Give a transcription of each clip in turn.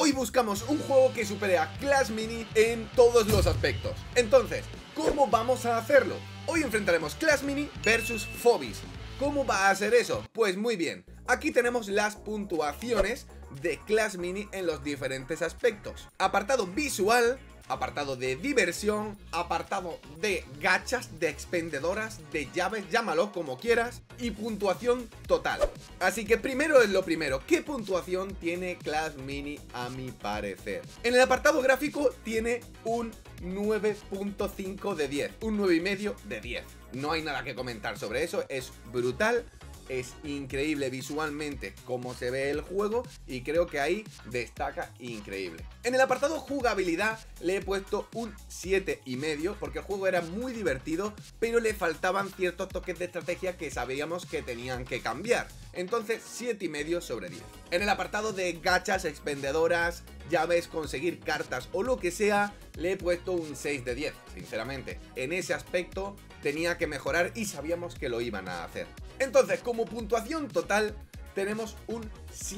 Hoy buscamos un juego que supere a Clash Mini en todos los aspectos. Entonces, ¿cómo vamos a hacerlo? Hoy enfrentaremos Clash Mini versus Phobos. ¿Cómo va a ser eso? Pues muy bien, aquí tenemos las puntuaciones de Clash Mini en los diferentes aspectos. Apartado visual, apartado de diversión, apartado de gachas, de expendedoras, de llaves, llámalo como quieras, y puntuación total. Así que primero es lo primero, ¿qué puntuación tiene Clash Mini a mi parecer? En el apartado gráfico tiene un 9.5 de 10, un 9,5 de 10. No hay nada que comentar sobre eso, es brutal. Es increíble visualmente cómo se ve el juego y creo que ahí destaca increíble. En el apartado jugabilidad le he puesto un 7,5 porque el juego era muy divertido, pero le faltaban ciertos toques de estrategia que sabíamos que tenían que cambiar. Entonces 7,5 sobre 10. En el apartado de gachas, expendedoras, llaves, conseguir cartas o lo que sea, le he puesto un 6 de 10, sinceramente. En ese aspecto tenía que mejorar y sabíamos que lo iban a hacer. Entonces, como puntuación total, tenemos un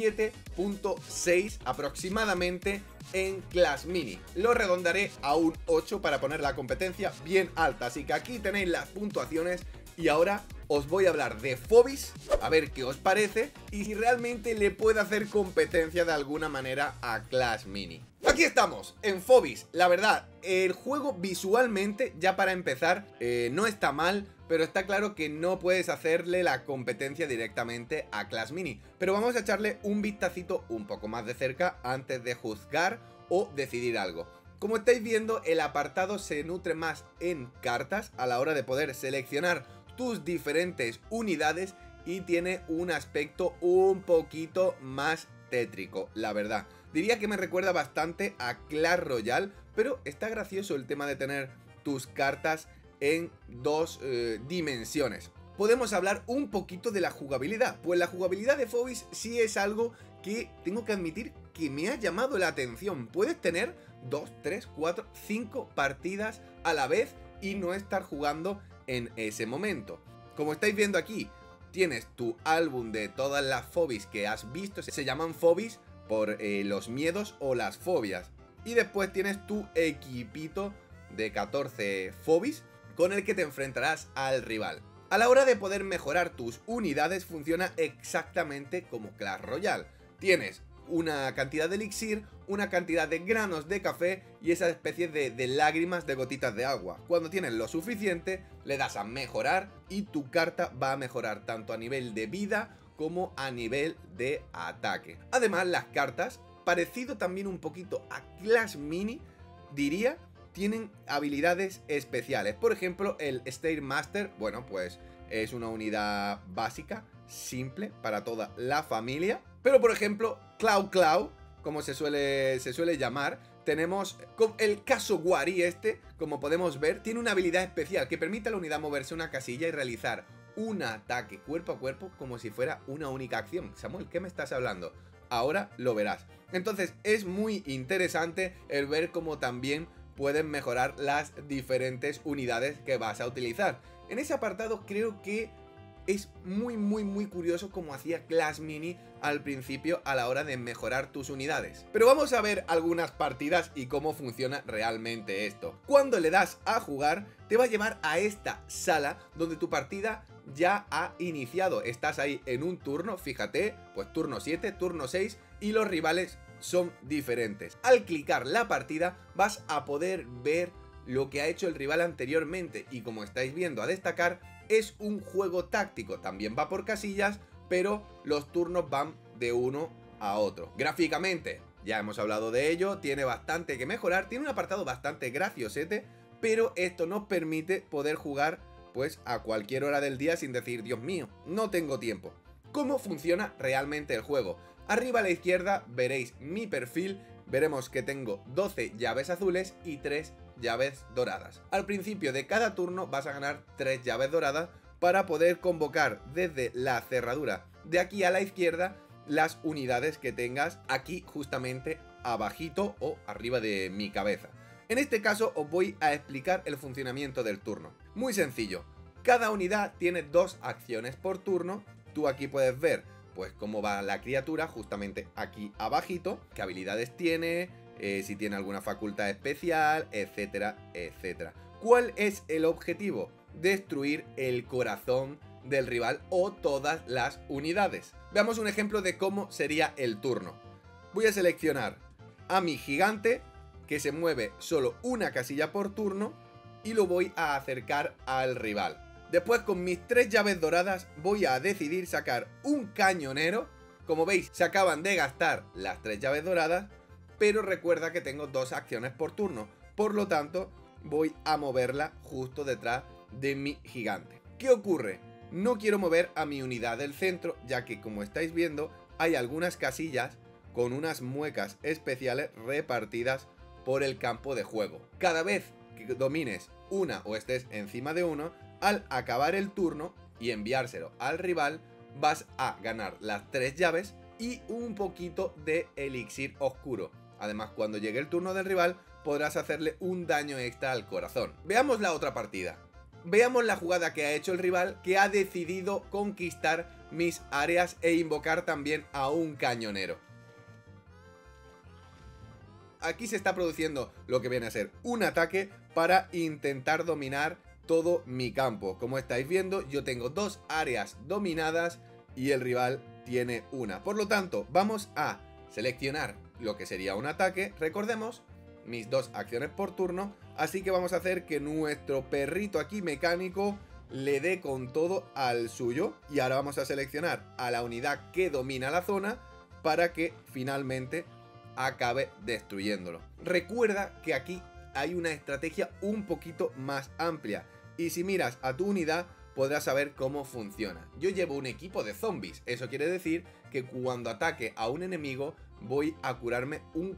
7.6 aproximadamente en Clash Mini. Lo redondaré a un 8 para poner la competencia bien alta. Así que aquí tenéis las puntuaciones y ahora os voy a hablar de Phobos, a ver qué os parece y si realmente le puede hacer competencia de alguna manera a Clash Mini. Aquí estamos, en Phobos. La verdad, el juego visualmente, ya para empezar, no está mal, pero está claro que no puedes hacerle la competencia directamente a Clash Mini. Pero vamos a echarle un vistacito un poco más de cerca antes de juzgar o decidir algo. Como estáis viendo, el apartado se nutre más en cartas a la hora de poder seleccionar tus diferentes unidades y tiene un aspecto un poquito más tétrico, la verdad. Diría que me recuerda bastante a Clash Royale, pero está gracioso el tema de tener tus cartas en dos dimensiones. Podemos hablar un poquito de la jugabilidad, pues la jugabilidad de Phobos sí es algo que tengo que admitir que me ha llamado la atención. Puedes tener 2, 3, 4, 5 partidas a la vez y no estar jugando en ese momento. Como estáis viendo aquí, tienes tu álbum de todas las Phobos que has visto, se llaman Phobos por los miedos o las fobias. Y después tienes tu equipito de 14 Phobos con el que te enfrentarás al rival. A la hora de poder mejorar tus unidades funciona exactamente como Clash Royale. Tienes una cantidad de elixir, una cantidad de granos de café y esa especie de lágrimas de gotitas de agua. Cuando tienes lo suficiente, le das a mejorar y tu carta va a mejorar tanto a nivel de vida como a nivel de ataque. Además, las cartas, parecido también un poquito a Clash Mini, diría, tienen habilidades especiales. Por ejemplo, el Stairmaster, bueno, pues es una unidad básica, simple, para toda la familia. Pero, por ejemplo, Clau, como se suele llamar, tenemos el Kasowari como podemos ver, tiene una habilidad especial que permite a la unidad moverse una casilla y realizar un ataque cuerpo a cuerpo como si fuera una única acción. Samuel, ¿qué me estás hablando? Ahora lo verás. Entonces es muy interesante el ver cómo también pueden mejorar las diferentes unidades que vas a utilizar. En ese apartado creo que es muy curioso como hacía Clash Mini al principio a la hora de mejorar tus unidades. Pero vamos a ver algunas partidas y cómo funciona realmente esto. Cuando le das a jugar, te va a llevar a esta sala donde tu partida ya ha iniciado. Estás ahí en un turno, fíjate, pues turno 7, turno 6 y los rivales son diferentes. Al clicar la partida vas a poder ver lo que ha hecho el rival anteriormente y como estáis viendo a destacar, es un juego táctico, también va por casillas, pero los turnos van de uno a otro. Gráficamente, ya hemos hablado de ello, tiene bastante que mejorar, tiene un apartado bastante graciosete, pero esto nos permite poder jugar pues a cualquier hora del día sin decir, Dios mío, no tengo tiempo. ¿Cómo funciona realmente el juego? Arriba a la izquierda veréis mi perfil, veremos que tengo 12 llaves azules y 3 llaves doradas. Al principio de cada turno vas a ganar 3 llaves doradas para poder convocar desde la cerradura de aquí a la izquierda las unidades que tengas aquí justamente abajito o arriba de mi cabeza. En este caso os voy a explicar el funcionamiento del turno. Muy sencillo, cada unidad tiene 2 acciones por turno. Tú aquí puedes ver pues cómo va la criatura justamente aquí abajito, qué habilidades tiene, si tiene alguna facultad especial, etcétera, etcétera. ¿Cuál es el objetivo? Destruir el corazón del rival o todas las unidades. Veamos un ejemplo de cómo sería el turno. Voy a seleccionar a mi gigante, que se mueve solo una casilla por turno, y lo voy a acercar al rival. Después, con mis 3 llaves doradas, voy a decidir sacar un cañonero. Como veis, se acaban de gastar las 3 llaves doradas, pero recuerda que tengo 2 acciones por turno. Por lo tanto, voy a moverla justo detrás de mi gigante. ¿Qué ocurre? No quiero mover a mi unidad del centro, ya que, como estáis viendo, hay algunas casillas con unas muecas especiales repartidas por el campo de juego. Cada vez que domines una o estés encima de uno, al acabar el turno y enviárselo al rival, vas a ganar las 3 llaves y un poquito de elixir oscuro. Además, cuando llegue el turno del rival, podrás hacerle un daño extra al corazón. Veamos la otra partida. Veamos la jugada que ha hecho el rival, que ha decidido conquistar mis áreas e invocar también a un cañonero. Aquí se está produciendo lo que viene a ser un ataque para intentar dominar todo mi campo. Como estáis viendo, yo tengo 2 áreas dominadas y el rival tiene una. Por lo tanto, vamos a seleccionar lo que sería un ataque. Recordemos mis 2 acciones por turno, así que vamos a hacer que nuestro perrito aquí mecánico le dé con todo al suyo. Y ahora vamos a seleccionar a la unidad que domina la zona para que finalmente acabe destruyéndolo. Recuerda que aquí hay una estrategia un poquito más amplia, y si miras a tu unidad podrás saber cómo funciona. Yo llevo un equipo de zombies, eso quiere decir que cuando ataque a un enemigo voy a curarme un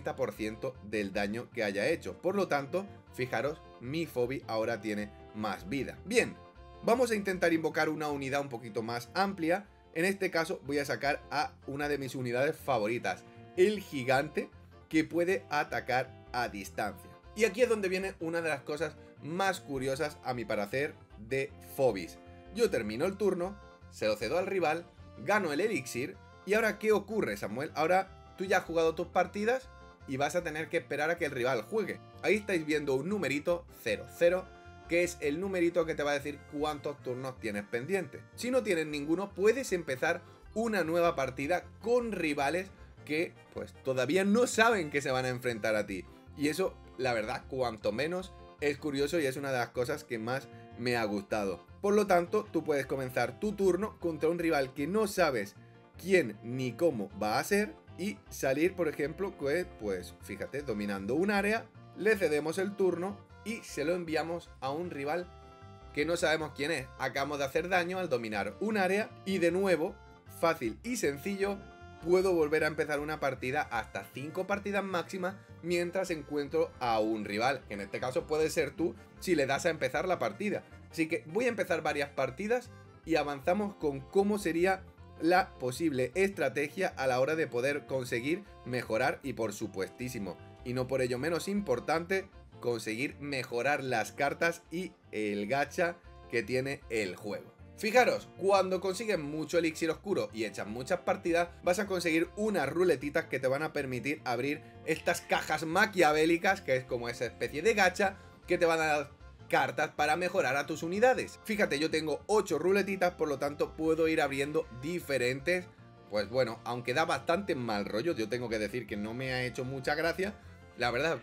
40% del daño que haya hecho. Por lo tanto, fijaros, mi Phoebe ahora tiene más vida. Bien, vamos a intentar invocar una unidad un poquito más amplia. En este caso voy a sacar a una de mis unidades favoritas, el gigante, que puede atacar a distancia. Y aquí es donde viene una de las cosas más curiosas, a mi parecer, de Phoebis. Yo termino el turno, se lo cedo al rival, gano el elixir. Y ahora, ¿qué ocurre, Samuel? Ahora tú ya has jugado tus partidas y vas a tener que esperar a que el rival juegue. Ahí estáis viendo un numerito 00, que es el numerito que te va a decir cuántos turnos tienes pendiente. Si no tienes ninguno, puedes empezar una nueva partida con rivales que pues todavía no saben que se van a enfrentar a ti. Y eso, la verdad, cuanto menos es curioso, y es una de las cosas que más me ha gustado. Por lo tanto, tú puedes comenzar tu turno contra un rival que no sabes quién ni cómo va a ser, y salir, por ejemplo, pues fíjate, dominando un área, le cedemos el turno y se lo enviamos a un rival que no sabemos quién es. Acabamos de hacer daño al dominar un área, y de nuevo, fácil y sencillo, puedo volver a empezar una partida, hasta 5 partidas máximas, mientras encuentro a un rival, que en este caso puede ser tú si le das a empezar la partida. Así que voy a empezar varias partidas y avanzamos con cómo sería la posible estrategia a la hora de poder conseguir mejorar, y por supuestísimo, y no por ello menos importante, conseguir mejorar las cartas y el gacha que tiene el juego. Fijaros, cuando consigues mucho elixir oscuro y echas muchas partidas, vas a conseguir unas ruletitas que te van a permitir abrir estas cajas maquiavélicas, que es como esa especie de gacha, que te van a dar cartas para mejorar a tus unidades. Fíjate, yo tengo 8 ruletitas, por lo tanto puedo ir abriendo diferentes. Pues bueno, aunque da bastante mal rollo, yo tengo que decir que no me ha hecho mucha gracia. La verdad,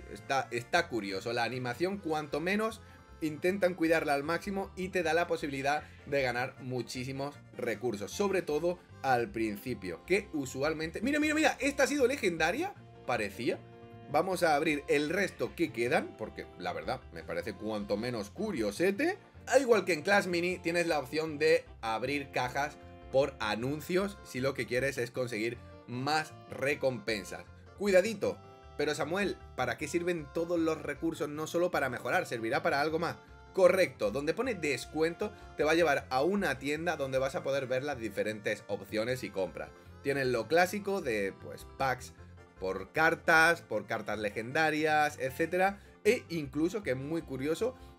está curioso. La animación, cuanto menos, intentan cuidarla al máximo y te da la posibilidad de ganar muchísimos recursos, sobre todo al principio, que usualmente... Mira, mira, mira, esta ha sido legendaria, parecía. Vamos a abrir el resto que quedan, porque la verdad me parece cuanto menos curiosete. Al igual que en Clash Mini, tienes la opción de abrir cajas por anuncios si lo que quieres es conseguir más recompensas. Cuidadito. Pero Samuel, ¿para qué sirven todos los recursos? No solo para mejorar, servirá para algo más. Correcto, donde pone descuento te va a llevar a una tienda donde vas a poder ver las diferentes opciones y compras. Tienes lo clásico de pues packs por cartas legendarias, etcétera. E incluso, que es muy curioso,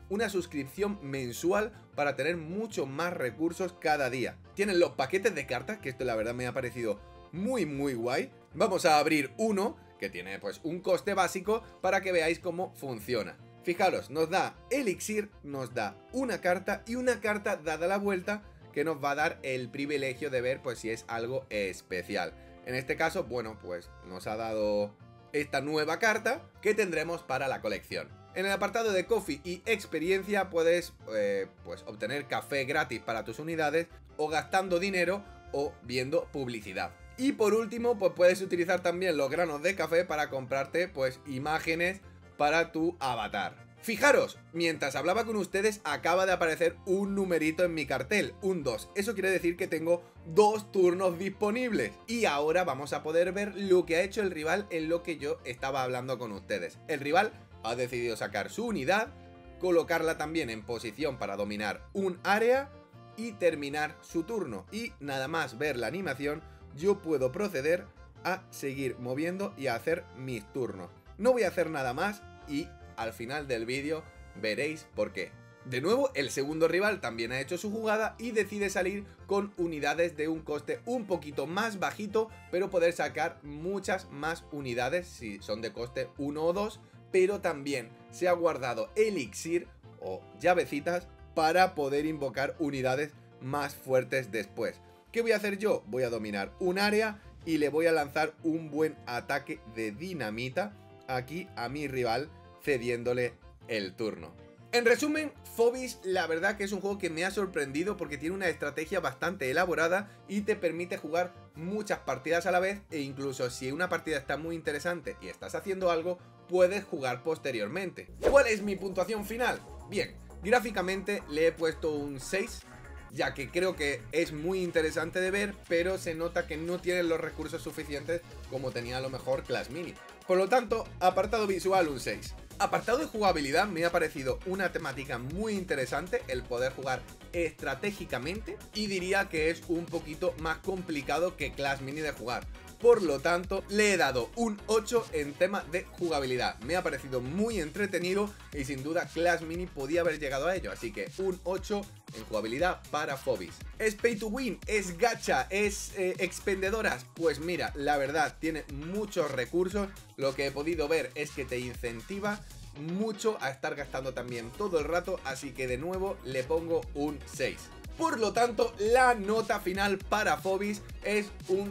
una suscripción mensual para tener mucho más recursos cada día. Tienen los paquetes de cartas, que esto la verdad me ha parecido muy guay. Vamos a abrir uno que tiene pues un coste básico para que veáis cómo funciona. Fijaros, nos da elixir, nos da una carta y una carta dada la vuelta que nos va a dar el privilegio de ver pues si es algo especial. En este caso, bueno, pues nos ha dado esta nueva carta que tendremos para la colección. En el apartado de Coffee y experiencia puedes pues obtener café gratis para tus unidades o gastando dinero o viendo publicidad. Y por último, pues puedes utilizar también los granos de café para comprarte pues imágenes para tu avatar. Fijaros, mientras hablaba con ustedes acaba de aparecer un numerito en mi cartel, un 2. Eso quiere decir que tengo 2 turnos disponibles. Y ahora vamos a poder ver lo que ha hecho el rival en lo que yo estaba hablando con ustedes. El rival ha decidido sacar su unidad, colocarla también en posición para dominar un área y terminar su turno. Y nada más ver la animación, yo puedo proceder a seguir moviendo y a hacer mis turnos. No voy a hacer nada más y al final del vídeo veréis por qué. De nuevo, el segundo rival también ha hecho su jugada y decide salir con unidades de un coste un poquito más bajito, pero poder sacar muchas más unidades si son de coste 1 o 2, pero también se ha guardado elixir o llavecitas para poder invocar unidades más fuertes después. ¿Qué voy a hacer yo? Voy a dominar un área y le voy a lanzar un buen ataque de dinamita aquí a mi rival, cediéndole el turno. En resumen, Phobos la verdad que es un juego que me ha sorprendido porque tiene una estrategia bastante elaborada y te permite jugar muchas partidas a la vez, e incluso si una partida está muy interesante y estás haciendo algo, puedes jugar posteriormente. ¿Cuál es mi puntuación final? Bien, gráficamente le he puesto un 6, ya que creo que es muy interesante de ver, pero se nota que no tiene los recursos suficientes como tenía a lo mejor Clash Mini. Por lo tanto, apartado visual un 6. Apartado de jugabilidad me ha parecido una temática muy interesante el poder jugar estratégicamente, y diría que es un poquito más complicado que Clash Mini de jugar. Por lo tanto, le he dado un 8 en tema de jugabilidad. Me ha parecido muy entretenido y sin duda Clash Mini podía haber llegado a ello. Así que un 8 en jugabilidad para Phobos. ¿Es pay to win? ¿Es gacha? ¿Es expendedoras? Pues mira, la verdad, tiene muchos recursos. Lo que he podido ver es que te incentiva mucho a estar gastando también todo el rato. Así que de nuevo le pongo un 6. Por lo tanto, la nota final para Phobos es un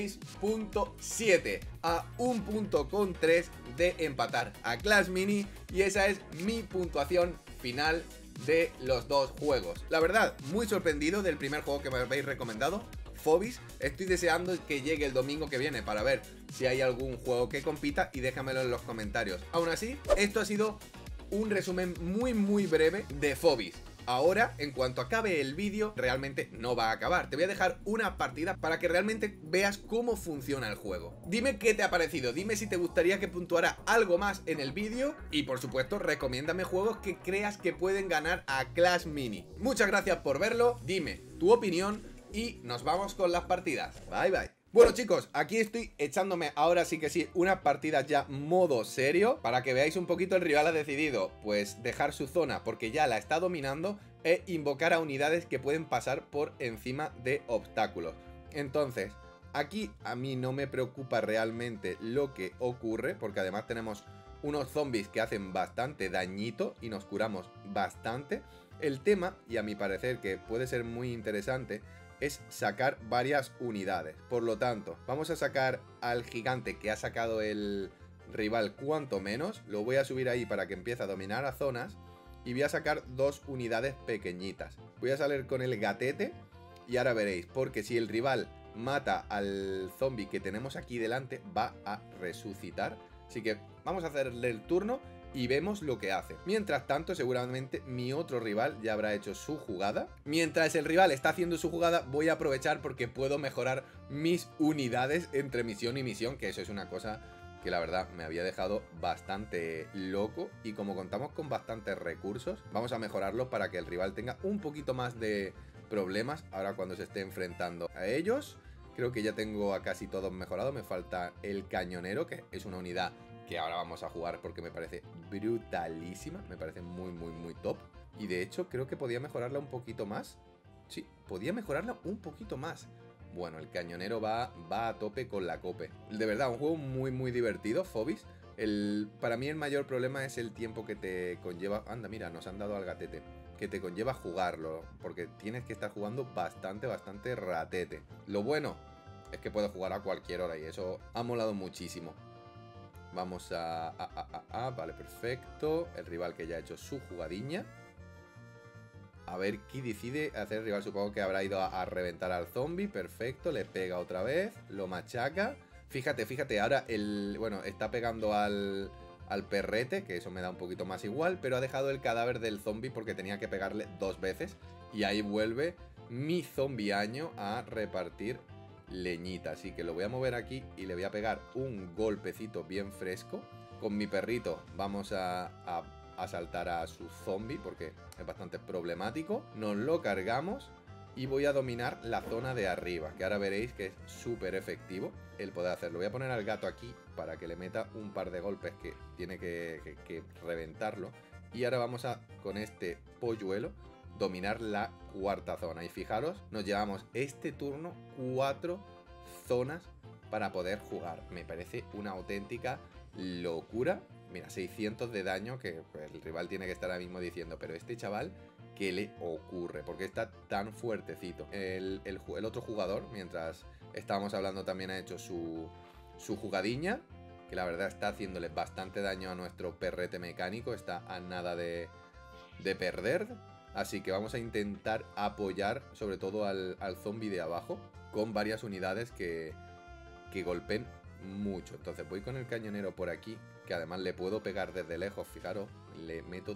6.7, a un punto con 3 de empatar a Clash Mini, y esa es mi puntuación final de los dos juegos. La verdad, muy sorprendido del primer juego que me habéis recomendado, Phobos. Estoy deseando que llegue el domingo que viene para ver si hay algún juego que compita, y déjamelo en los comentarios. Aún así, esto ha sido un resumen muy breve de Phobos. Ahora, en cuanto acabe el vídeo, realmente no va a acabar. Te voy a dejar una partida para que realmente veas cómo funciona el juego. Dime qué te ha parecido, dime si te gustaría que puntuara algo más en el vídeo, y por supuesto, recomiéndame juegos que creas que pueden ganar a Clash Mini. Muchas gracias por verlo, dime tu opinión y nos vamos con las partidas. Bye. Bueno chicos, aquí estoy echándome ahora sí que sí unas partidas ya modo serio, para que veáis un poquito. El rival ha decidido pues dejar su zona porque ya la está dominando, e invocar a unidades que pueden pasar por encima de obstáculos. Entonces, aquí a mí no me preocupa realmente lo que ocurre, porque además tenemos unos zombies que hacen bastante dañito y nos curamos bastante. El tema, y a mi parecer que puede ser muy interesante, es sacar varias unidades. Por lo tanto, vamos a sacar al gigante que ha sacado el rival cuanto menos. Lo voy a subir ahí para que empiece a dominar a zonas. Y voy a sacar 2 unidades pequeñitas. Voy a salir con el gatete y ahora veréis, porque si el rival mata al zombie que tenemos aquí delante, va a resucitar. Así que vamos a hacerle el turno y vemos lo que hace. Mientras tanto, seguramente mi otro rival ya habrá hecho su jugada. Mientras el rival está haciendo su jugada, voy a aprovechar porque puedo mejorar mis unidades entre misión y misión, que eso es una cosa que la verdad me había dejado bastante loco. Y como contamos con bastantes recursos, vamos a mejorarlo para que el rival tenga un poquito más de problemas ahora cuando se esté enfrentando a ellos. Creo que ya tengo a casi todos mejorados. Me falta el cañonero, que es una unidad que ahora vamos a jugar porque me parece brutalísima. Me parece muy, muy, muy top. Y de hecho creo que podía mejorarla un poquito más. Sí, podía mejorarla un poquito más. Bueno, el cañonero va a tope con la cope. De verdad, un juego muy, muy divertido, Phobos. Para mí el mayor problema es el tiempo que te conlleva... Anda, mira, nos han dado al gatete. Que te conlleva jugarlo, porque tienes que estar jugando bastante, bastante ratete. Lo bueno es que puedo jugar a cualquier hora y eso ha molado muchísimo. Vamos vale, perfecto. El rival que ya ha hecho su jugadiña. A ver qué decide hacer el rival. Supongo que habrá ido a reventar al zombie. Perfecto, le pega otra vez. Lo machaca. Fíjate, ahora bueno, está pegando al perrete, que eso me da un poquito más igual, pero ha dejado el cadáver del zombie porque tenía que pegarle 2 veces. Y ahí vuelve mi zombiaño a repartir leñita. Así que lo voy a mover aquí y le voy a pegar un golpecito bien fresco. Con mi perrito vamos a saltar a su zombie porque es bastante problemático. Nos lo cargamos y voy a dominar la zona de arriba, que ahora veréis que es súper efectivo el poder hacerlo. Voy a poner al gato aquí para que le meta un par de golpes que tiene que reventarlo. Y ahora vamos a, con este polluelo, dominar la cuarta zona. Y fijaros, nos llevamos este turno 4 zonas para poder jugar. Me parece una auténtica locura. Mira, 600 de daño, que el rival tiene que estar ahora mismo diciendo, pero este chaval, ¿qué le ocurre? ¿Por qué está tan fuertecito? El otro jugador, mientras estábamos hablando, también ha hecho su jugadiña, que la verdad está haciéndole bastante daño a nuestro perrete mecánico. Está a nada de perder. Así que vamos a intentar apoyar sobre todo al zombie de abajo con varias unidades que golpeen mucho. Entonces voy con el cañonero por aquí, que además le puedo pegar desde lejos. Fijaros, le meto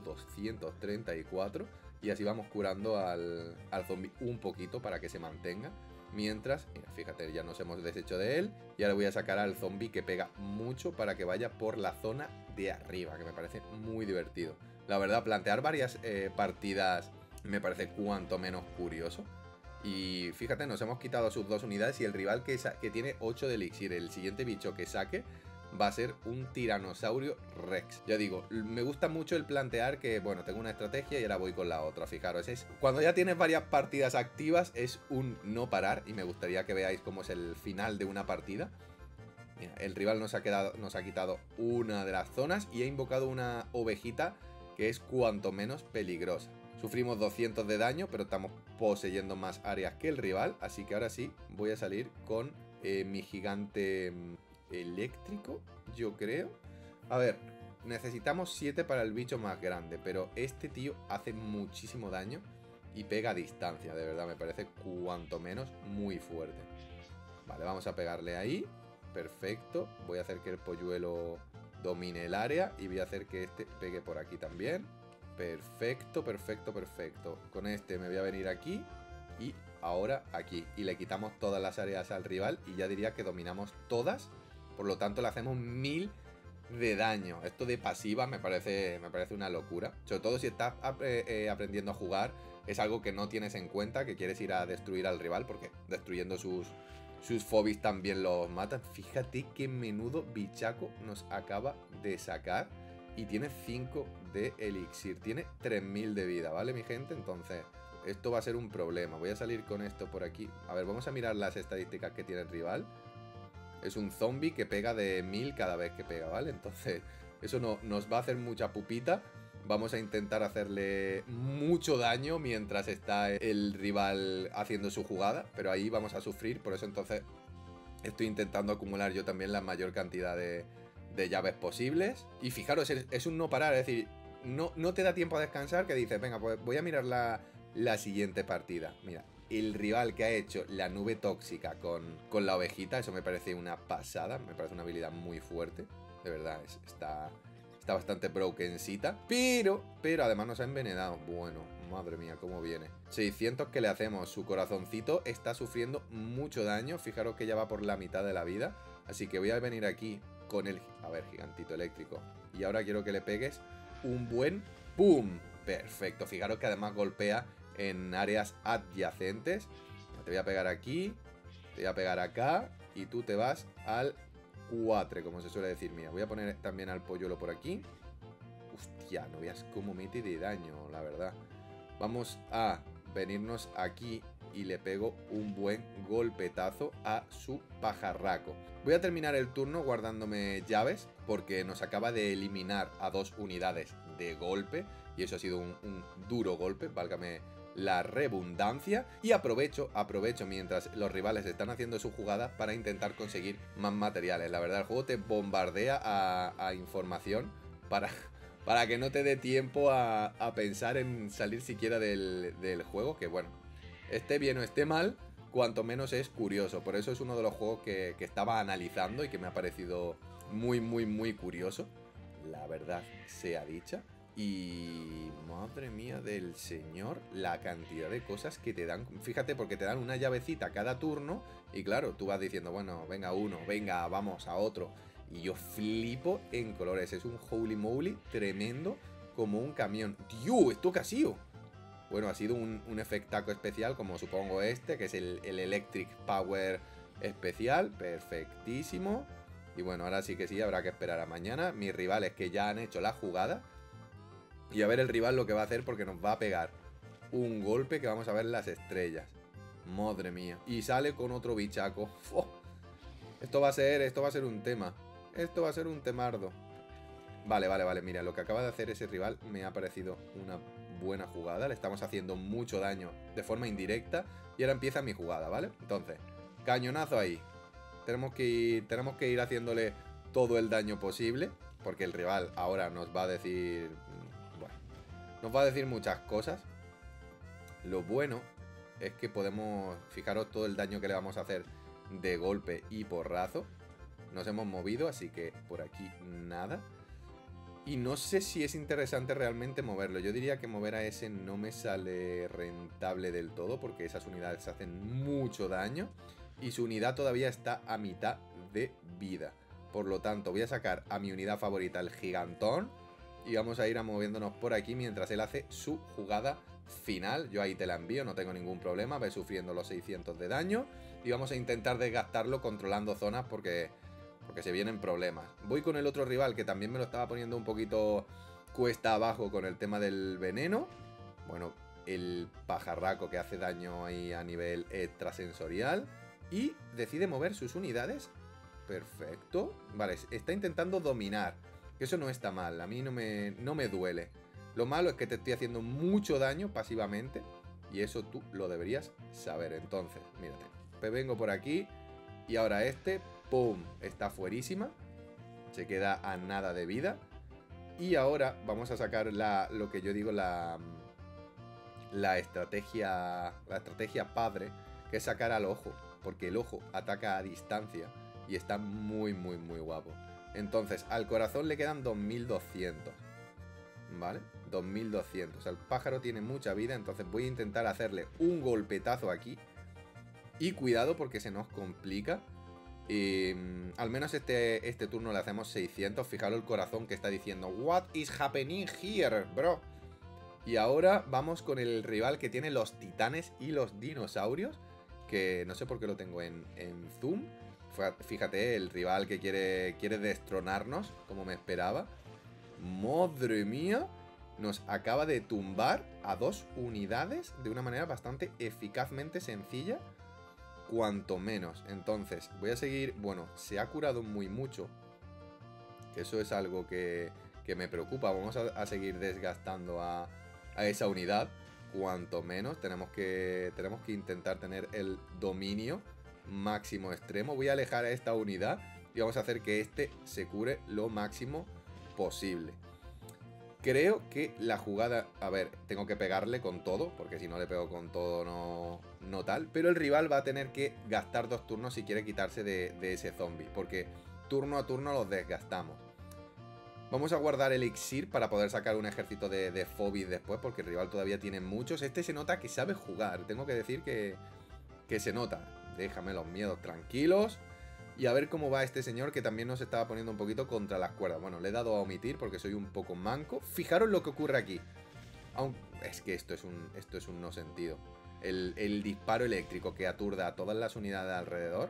234 y así vamos curando al zombie un poquito para que se mantenga. Mientras, mira, fíjate, ya nos hemos deshecho de él. Y ahora voy a sacar al zombie que pega mucho para que vaya por la zona de arriba, que me parece muy divertido. La verdad, plantear varias partidas me parece cuanto menos curioso. Y fíjate, nos hemos quitado sus 2 unidades y el rival que tiene 8 de elixir. El siguiente bicho que saque va a ser un tiranosaurio rex. Ya digo, me gusta mucho el plantear que, bueno, tengo una estrategia y ahora voy con la otra. Fijaros, cuando ya tienes varias partidas activas es un no parar. Y me gustaría que veáis cómo es el final de una partida. Mira, el rival nos ha quitado una de las zonas y ha invocado una ovejita que es cuanto menos peligrosa. Sufrimos 200 de daño, pero estamos poseyendo más áreas que el rival. Así que ahora sí, voy a salir con mi gigante eléctrico, yo creo. A ver, necesitamos 7 para el bicho más grande, pero este tío hace muchísimo daño y pega a distancia. De verdad, me parece cuanto menos muy fuerte. Vale, vamos a pegarle ahí. Perfecto. Voy a hacer que el polluelo domine el área y voy a hacer que este pegue por aquí también. Perfecto, perfecto, perfecto. Con este me voy a venir aquí y ahora aquí. Y le quitamos todas las áreas al rival y ya diría que dominamos todas. Por lo tanto le hacemos 1000 de daño. Esto de pasiva me parece una locura. Sobre todo si estás aprendiendo a jugar. Es algo que no tienes en cuenta, que quieres ir a destruir al rival, porque destruyendo sus Phobos también los matan. Fíjate qué menudo bichaco nos acaba de sacar. Y tiene 5 de elixir. Tiene 3000 de vida, ¿vale, mi gente? Entonces, esto va a ser un problema. Voy a salir con esto por aquí. A ver, vamos a mirar las estadísticas que tiene el rival. Es un zombie que pega de 1000 cada vez que pega, ¿vale? Entonces, eso nos va a hacer mucha pupita. Vamos a intentar hacerle mucho daño mientras está el rival haciendo su jugada. Pero ahí vamos a sufrir. Por eso entonces estoy intentando acumular yo también la mayor cantidad de llaves posibles. Y fijaros, es un no parar. Es decir, no te da tiempo a descansar, que dices, venga, pues voy a mirar la siguiente partida. Mira, el rival que ha hecho la nube tóxica con la ovejita, eso me parece una pasada. Me parece una habilidad muy fuerte. De verdad, está bastante brokencita. Pero además nos ha envenenado. Bueno, madre mía, cómo viene. 600 que le hacemos. Su corazoncito está sufriendo mucho daño. Fijaros que ya va por la mitad de la vida. Así que voy a venir aquí con el, a ver, gigantito eléctrico. Y ahora quiero que le pegues un buen ¡pum! Perfecto. Fijaros que además golpea en áreas adyacentes. Te voy a pegar aquí, te voy a pegar acá y tú te vas al cuatre, como se suele decir. Mira, voy a poner también al polluelo por aquí. Hostia, no veas cómo mete de daño, la verdad. Vamos a venirnos aquí y le pego un buen golpetazo a su pajarraco. Voy a terminar el turno guardándome llaves, porque nos acaba de eliminar a 2 unidades de golpe, y eso ha sido un duro golpe, válgame la redundancia. Y aprovecho mientras los rivales están haciendo su jugada para intentar conseguir más materiales. La verdad, el juego te bombardea a información para que no te dé tiempo a pensar en salir siquiera del juego, que bueno, esté bien o esté mal, cuanto menos es curioso. Por eso es uno de los juegos que estaba analizando y que me ha parecido muy curioso, la verdad sea dicha. Y madre mía del señor, la cantidad de cosas que te dan. Fíjate, porque te dan una llavecita cada turno y claro, tú vas diciendo, bueno, venga uno, venga, vamos a otro. Y yo flipo en colores, es un holy moly tremendo como un camión. ¡Dios! ¿Esto qué ha sido? Bueno, ha sido un efectaco especial, como supongo este, que es el Electric Power especial. Perfectísimo. Y bueno, ahora sí que sí, habrá que esperar a mañana. Mis rivales que ya han hecho la jugada. Y a ver el rival lo que va a hacer, porque nos va a pegar un golpe que vamos a ver las estrellas. Madre mía. Y sale con otro bichaco. ¡Oh! Esto va a ser un tema. Esto va a ser un temardo. Vale. Mira, lo que acaba de hacer ese rival me ha parecido una buena jugada. Le estamos haciendo mucho daño de forma indirecta. Y ahora empieza mi jugada, ¿vale? Entonces, cañonazo ahí. Tenemos que ir haciéndole todo el daño posible, porque el rival ahora nos va a decir... Bueno, nos va a decir muchas cosas. Lo bueno es que podemos... Fijaros todo el daño que le vamos a hacer de golpe y porrazo. Nos hemos movido, así que por aquí nada. Y no sé si es interesante realmente moverlo. Yo diría que mover a ese no me sale rentable del todo, porque esas unidades hacen mucho daño y su unidad todavía está a mitad de vida. Por lo tanto, voy a sacar a mi unidad favorita, el gigantón, y vamos a ir moviéndonos por aquí mientras él hace su jugada final. Yo ahí te la envío, no tengo ningún problema. Ve sufriendo los 600 de daño y vamos a intentar desgastarlo controlando zonas porque se vienen problemas. Voy con el otro rival que también me lo estaba poniendo un poquito cuesta abajo con el tema del veneno. Bueno, el pajarraco que hace daño ahí a nivel extrasensorial. Y decide mover sus unidades. Perfecto. Vale, está intentando dominar. Que eso no está mal, a mí no me duele. Lo malo es que te estoy haciendo mucho daño pasivamente. Y eso tú lo deberías saber. Entonces, mírate. Pues vengo por aquí. Y ahora este... ¡Pum! Está fuerísima. Se queda a nada de vida. Y ahora vamos a sacar lo que yo digo la estrategia padre, que es sacar al ojo, porque el ojo ataca a distancia y está muy guapo. Entonces, al corazón le quedan 2200. ¿Vale? 2200. El pájaro tiene mucha vida, entonces voy a intentar hacerle un golpetazo aquí. Y cuidado porque se nos complica. Al menos este turno le hacemos 600. Fijaros el corazón que está diciendo "What is happening here, bro?". Y ahora vamos con el rival que tiene los titanes y los dinosaurios, que no sé por qué lo tengo en zoom. Fíjate, el rival que quiere destronarnos, como me esperaba. ¡Madre mía! Nos acaba de tumbar a 2 unidades de una manera bastante eficazmente sencilla. Cuanto menos. Entonces, voy a seguir... Bueno, se ha curado muy mucho. Que eso es algo que me preocupa. Vamos a seguir desgastando a esa unidad. Cuanto menos. Tenemos que intentar tener el dominio máximo extremo. Voy a alejar a esta unidad y vamos a hacer que este se cure lo máximo posible. Creo que la jugada... A ver, tengo que pegarle con todo, porque si no le pego con todo no tal. Pero el rival va a tener que gastar 2 turnos si quiere quitarse de ese zombie, porque turno a turno los desgastamos. Vamos a guardar el elixir para poder sacar un ejército de Phobos después, porque el rival todavía tiene muchos. Este se nota que sabe jugar, tengo que decir que se nota. Déjame los miedos tranquilos. Y a ver cómo va este señor, que también nos estaba poniendo un poquito contra las cuerdas. Bueno, le he dado a omitir porque soy un poco manco. Fijaros lo que ocurre aquí. Es que esto es un no sentido. El disparo eléctrico que aturda a todas las unidades alrededor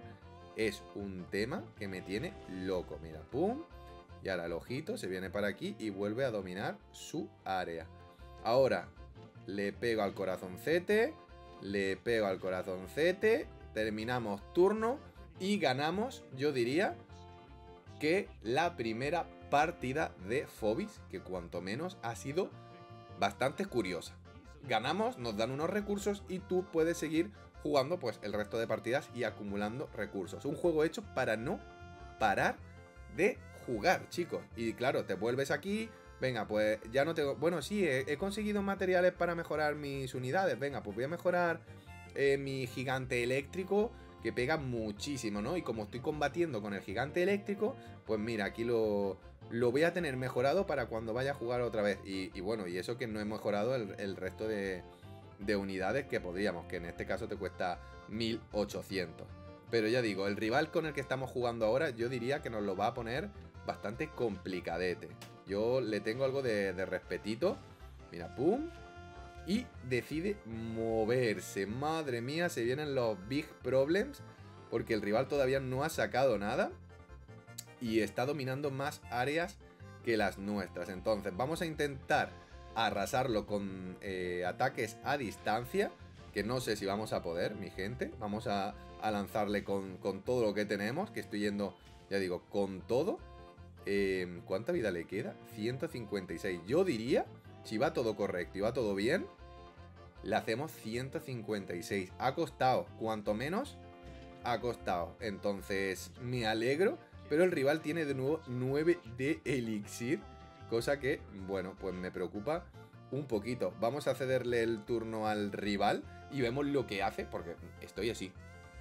es un tema que me tiene loco. Mira, pum. Y ahora el ojito se viene para aquí y vuelve a dominar su área. Ahora le pego al corazoncete. Le pego al corazoncete. Terminamos turno. Y ganamos, yo diría, que la primera partida de Phobos, que cuanto menos ha sido bastante curiosa. Ganamos, nos dan unos recursos y tú puedes seguir jugando pues el resto de partidas y acumulando recursos. Un juego hecho para no parar de jugar, chicos. Y claro, te vuelves aquí. Venga, pues ya no tengo... Bueno, sí, he conseguido materiales para mejorar mis unidades. Venga, pues voy a mejorar mi gigante eléctrico, que pega muchísimo, ¿no? Y como estoy combatiendo con el gigante eléctrico, pues mira, aquí lo voy a tener mejorado para cuando vaya a jugar otra vez. Y bueno, y eso que no he mejorado el resto de unidades que podríamos, que en este caso te cuesta 1800. Pero ya digo, el rival con el que estamos jugando ahora, yo diría que nos lo va a poner bastante complicadete. Yo le tengo algo de respetito. Mira, pum. Y decide moverse. Madre mía, se vienen los big problems, porque el rival todavía no ha sacado nada y está dominando más áreas que las nuestras. Entonces vamos a intentar arrasarlo con ataques a distancia, que no sé si vamos a poder, mi gente. Vamos a lanzarle con todo lo que tenemos, que estoy yendo, ya digo, con todo. ¿Cuánta vida le queda? 156. Yo diría, si va todo correcto y va todo bien, le hacemos 156. Ha costado, cuanto menos, ha costado. Entonces, me alegro. Pero el rival tiene de nuevo 9 de elixir, cosa que, bueno, pues me preocupa un poquito. Vamos a cederle el turno al rival y vemos lo que hace, porque estoy así.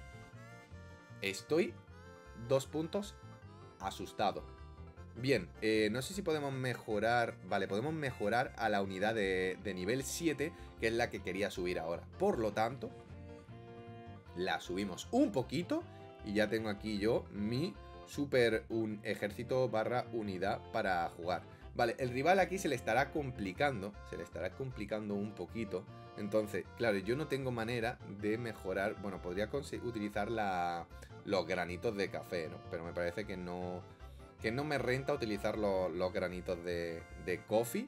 Estoy 2 puntos asustado. Bien, no sé si podemos mejorar... Vale, podemos mejorar a la unidad de nivel 7, que es la que quería subir ahora. Por lo tanto, la subimos un poquito y ya tengo aquí yo mi super ejército barra unidad para jugar. Vale, el rival aquí se le estará complicando un poquito. Entonces, claro, yo no tengo manera de mejorar... Bueno, podría utilizar los granitos de café, ¿no? Pero me parece que no me renta utilizar los granitos de coffee.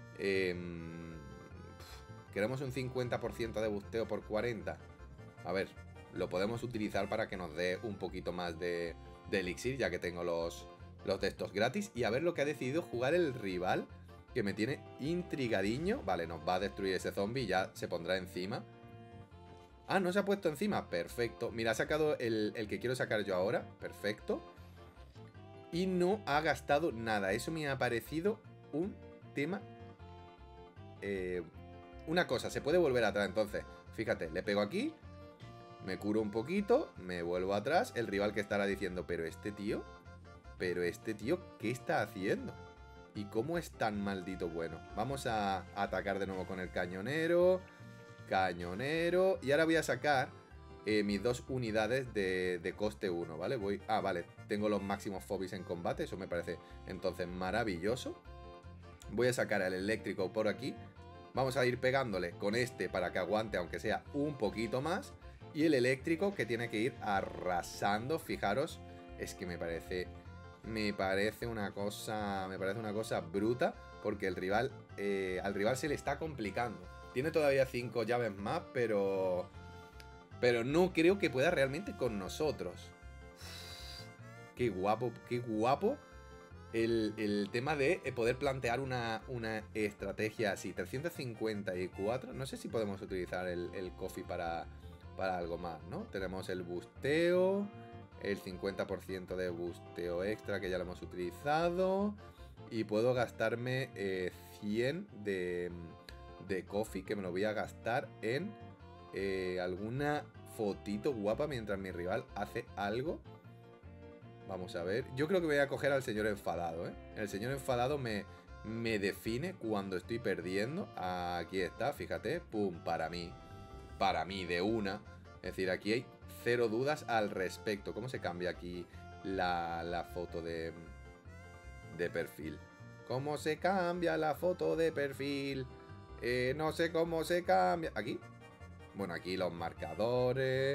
Queremos un 50% de busteo por 40. A ver, lo podemos utilizar para que nos dé un poquito más de elixir, ya que tengo los de estos gratis. Y a ver lo que ha decidido jugar el rival, que me tiene intrigadiño. Vale, nos va a destruir ese zombie y ya se pondrá encima. Ah, no se ha puesto encima. Perfecto. Mira, ha sacado el que quiero sacar yo ahora. Perfecto. Y no ha gastado nada. Eso me ha parecido un tema... una cosa, se puede volver atrás. Entonces, fíjate, le pego aquí, me curo un poquito, me vuelvo atrás. El rival que estará diciendo, pero este tío, ¿qué está haciendo? ¿Y cómo es tan maldito bueno? Vamos a atacar de nuevo con el cañonero. Cañonero. Y ahora voy a sacar mis 2 unidades de coste 1, ¿vale? Vale, tengo los máximos Phobos en combate. Eso me parece entonces maravilloso. Voy a sacar el eléctrico por aquí. Vamos a ir pegándole con este para que aguante, aunque sea un poquito más. Y el eléctrico que tiene que ir arrasando. Fijaros, es que me parece una cosa bruta, porque el rival, al rival se le está complicando. Tiene todavía 5 llaves más, pero no creo que pueda realmente con nosotros. Qué guapo el tema de poder plantear una estrategia así. 354. No sé si podemos utilizar el coffee para algo más, ¿no? Tenemos el busteo, el 50% de busteo extra, que ya lo hemos utilizado. Y puedo gastarme 100 de coffee, que me lo voy a gastar en alguna fotito guapa mientras mi rival hace algo. Vamos a ver. Yo creo que voy a coger al señor enfadado, ¿eh? El señor enfadado me define cuando estoy perdiendo. Aquí está, fíjate. Pum, para mí. Para mí, de una. Es decir, aquí hay 0 dudas al respecto. ¿Cómo se cambia aquí la foto de perfil? ¿Cómo se cambia la foto de perfil? No sé cómo se cambia. ¿Aquí? Bueno, aquí los marcadores.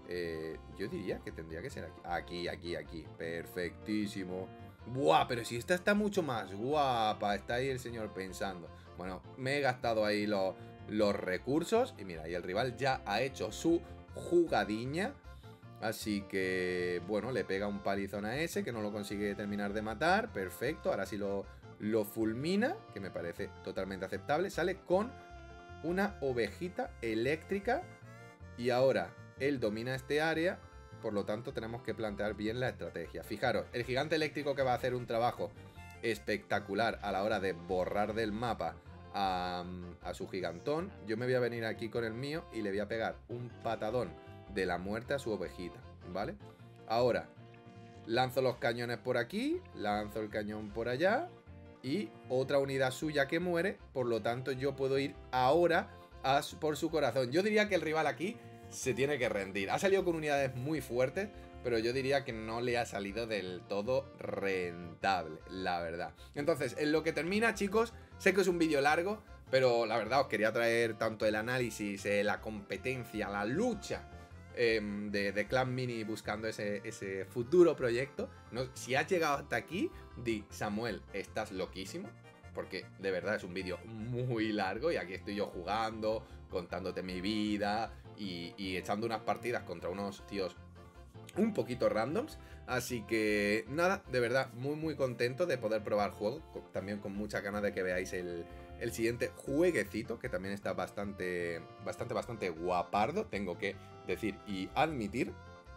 Yo diría que tendría que ser aquí. Aquí. Perfectísimo. Buah, pero si esta está mucho más guapa. Está ahí el señor pensando. Bueno, me he gastado ahí los recursos. Y mira, y el rival ya ha hecho su jugadiña. Así que, bueno, le pega un palizón a ese que no lo consigue terminar de matar. Perfecto, ahora sí lo fulmina, que me parece totalmente aceptable. Sale con una ovejita eléctrica y ahora él domina este área. Por lo tanto, tenemos que plantear bien la estrategia. Fijaros, el gigante eléctrico que va a hacer un trabajo espectacular a la hora de borrar del mapa a su gigantón. Yo me voy a venir aquí con el mío y le voy a pegar un patadón de la muerte a su ovejita, ¿vale? Ahora, lanzo los cañones por aquí, lanzo el cañón por allá y otra unidad suya que muere, por lo tanto yo puedo ir ahora por su corazón. Yo diría que el rival aquí se tiene que rendir. Ha salido con unidades muy fuertes, pero yo diría que no le ha salido del todo rentable, la verdad. Entonces, en lo que termina, chicos, sé que es un vídeo largo, pero la verdad os quería traer tanto el análisis, la competencia, la lucha de Clan Mini buscando ese futuro proyecto. No, si has llegado hasta aquí, di, Samuel, estás loquísimo, porque de verdad es un vídeo muy largo y aquí estoy yo jugando, contándote mi vida y echando unas partidas contra unos tíos un poquito randoms. Así que nada, de verdad muy contento de poder probar juego, también con muchas ganas de que veáis el siguiente jueguecito, que también está bastante guapardo, tengo que decir y admitir.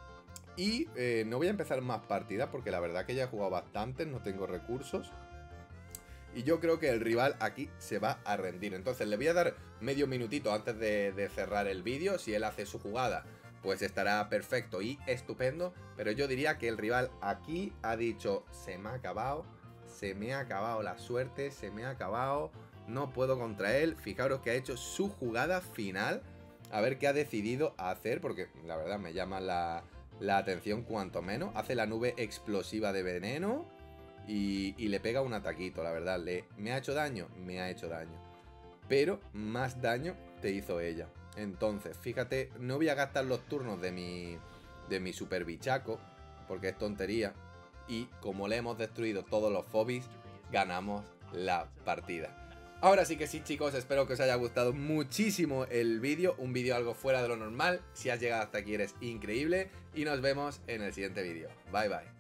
Y no voy a empezar más partidas porque la verdad que ya he jugado bastantes, no tengo recursos. Y yo creo que el rival aquí se va a rendir. Entonces le voy a dar medio minutito antes de cerrar el vídeo. Si él hace su jugada, pues estará perfecto y estupendo. Pero yo diría que el rival aquí ha dicho: se me ha acabado la suerte, se me ha acabado, no puedo contra él. Fijaros que ha hecho su jugada final. A ver qué ha decidido hacer, porque la verdad me llama la atención cuanto menos. Hace la nube explosiva de veneno y le pega un ataquito, la verdad. ¿Me ha hecho daño? Me ha hecho daño. Pero más daño te hizo ella. Entonces, fíjate, no voy a gastar los turnos de mi super bichaco, porque es tontería. Y como le hemos destruido todos los Phobis, ganamos la partida. Ahora sí que sí, chicos, espero que os haya gustado muchísimo el vídeo. Un vídeo algo fuera de lo normal. Si has llegado hasta aquí eres increíble. Y nos vemos en el siguiente vídeo. Bye, bye.